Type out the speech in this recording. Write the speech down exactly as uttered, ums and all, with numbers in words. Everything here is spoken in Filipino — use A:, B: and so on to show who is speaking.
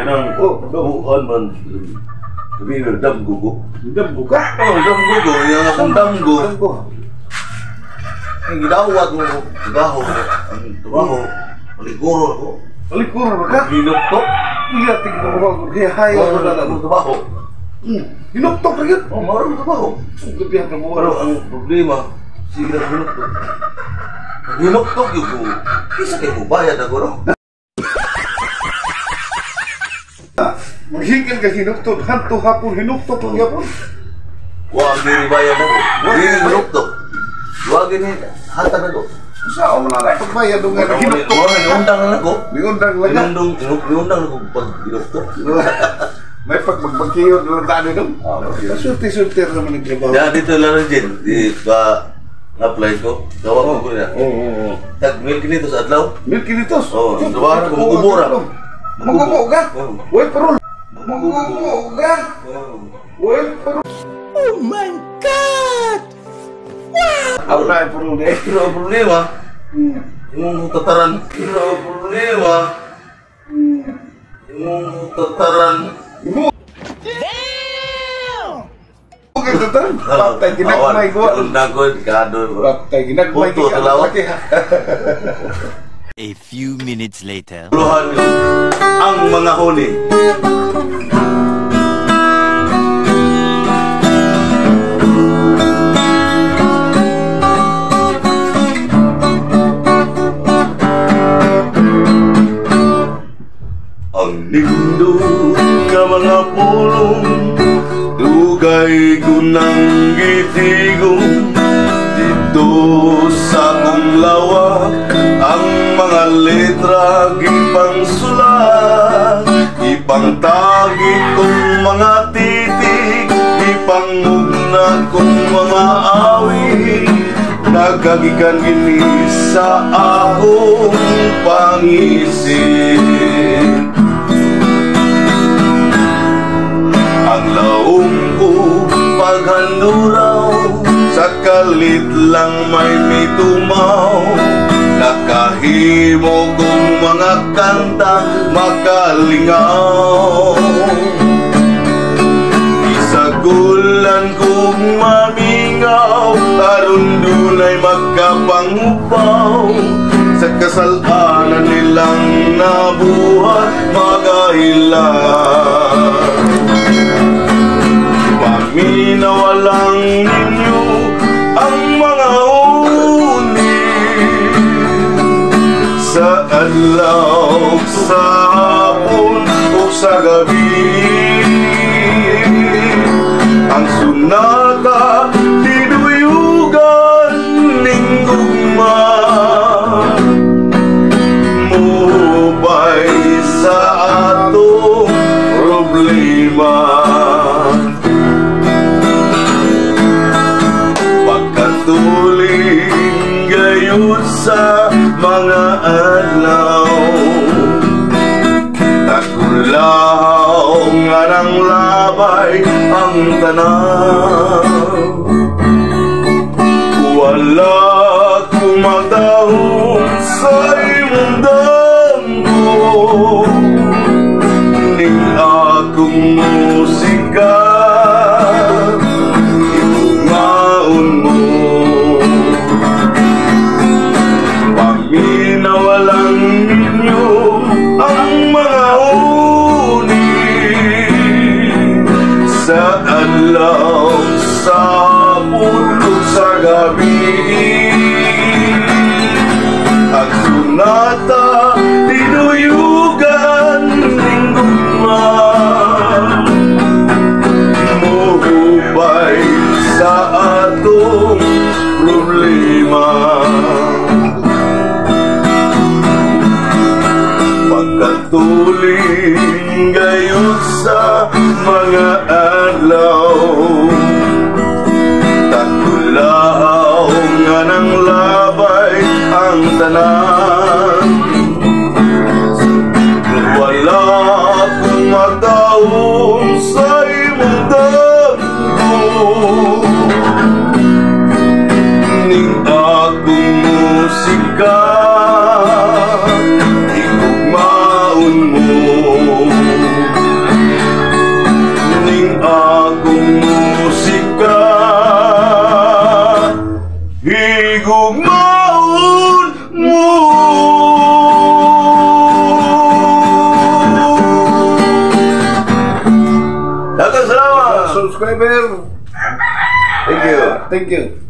A: Kanang buuan man. Sabi mo, damgo ko.
B: Damgo ka?
A: Oo, damgo ko. Yung akong damgo. Ang gidawat mo, trabaho. Ang trabaho, maliguro ako.
B: Maliguro ba ka?
A: Hinuktok.
B: Iya, tignan mo ako. Kaya hayo ko na lang.
A: Trabaho.
B: Hinuktok na yun?
A: Oo, marami trabaho.
B: Ang gabihan ka mo.
A: Pero ang problema, sige na hinuktok. Hinuktok yung ko. Kisa kayo mo bayad ako, no?
B: Maghingil ka hinuktok. Hanto hapon hinuktok lang yapon.
A: Huwag din bayad ako. Hindi hinuktok. Huwag din hatag ako.
B: Sa ako na lang pagbayad doon nga hinuktok.
A: Niundang lang ako.
B: Niundang lang ka?
A: Niundang ako pag hinuktok.
B: May pagmagbagkiyon lang tayo doon. Surti-surti naman nagtrabaho.
A: Ya, dito lang rin din. Di ba apply ko? Gawag ko na.
B: Oo, oo.
A: Tag milk nitos adlaw?
B: Milk nitos?
A: Oo, trabaho ko magubura.
B: Magubo ka? Uy, parol! Magubo ka? Uy, parol!
C: Oh my God!
B: Wow! Ako na yung parol eh.
A: Pero ang problema, yung tataran. Pero ang problema, yung tataran.
B: Bukan tataran? Patay ginagmay ko.
A: Nagod, kado.
B: Patay ginagmay ko.
A: Puto, talaw.
C: A few minutes later.
A: Puluhan ang mga huli. Ang lindo nga mga pulong, dugay ko ng gitigong. Dito sa akong lawak, ang mga letra ipang sulat, ipang tagit kong mga titig, ipang mugna kong mga awit, nagagikan gini sa akong pangisip. Ang laong ko paghanduraw, sa kalit lang may mitumaw, nakahimo kong mga kanta makalingaw. Isagulan kong mamingaw, aron dunay magkapangupaw, sa kasalanan nilang nabuhat magahilan. Paminawalang ninyo ang mga uni sa adlaw, sa hapon o sa gabi. Ang sunata dinuyugan ning gugma, mubay sa atong problema. Pagkatuling gayon sa mga adlaw, tagulaw nga ng labay ang tanaw. Wala kumadahon sa imong damgo, ning akong musika itungaon mo. Paminawalang ninyo ang mga uni sa adlaw, sa hapon o sa gabi. Ang sunata dinuyugan ning gugma, muhubay sa atong problema. Pagkatuling gayon sa mga adlaw, tagulaw nga ng labay ang tanan. Wala akong matawong sa imong damgo, ning akong musika igugmaon mo.
B: thank you.